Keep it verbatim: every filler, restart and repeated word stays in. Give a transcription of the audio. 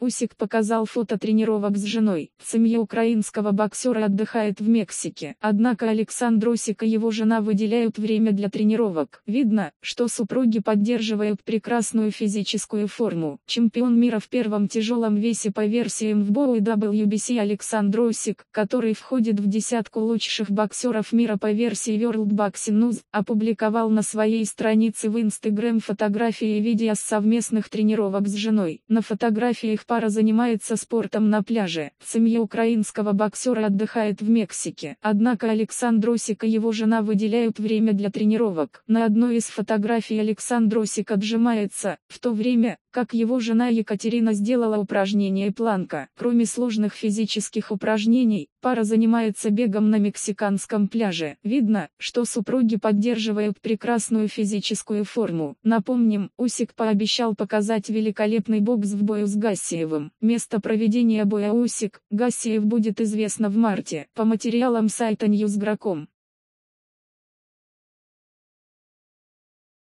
Усик показал фото тренировок с женой. Семья украинского боксера отдыхает в Мексике. Однако Александр Усик и его жена выделяют время для тренировок. Видно, что супруги поддерживают прекрасную физическую форму. Чемпион мира в первом тяжелом весе по версиям в дабл ю дабл ю би си Александр Усик, который входит в десятку лучших боксеров мира по версии World Boxing News, опубликовал на своей странице в Instagram фотографии и видео с совместных тренировок с женой. На фотографиях пара занимается спортом на пляже. Семья украинского боксера отдыхает в Мексике. Однако Александр Усик и его жена выделяют время для тренировок. На одной из фотографий Александр Усик отжимается, в то время как его жена Екатерина сделала упражнение планка. Кроме сложных физических упражнений, пара занимается бегом на мексиканском пляже. Видно, что супруги поддерживают прекрасную физическую форму. Напомним, Усик пообещал показать великолепный бокс в бою с Гассиевым. Место проведения боя Усик-Гассиев будет известно в марте. По материалам сайта ньюс точка гром.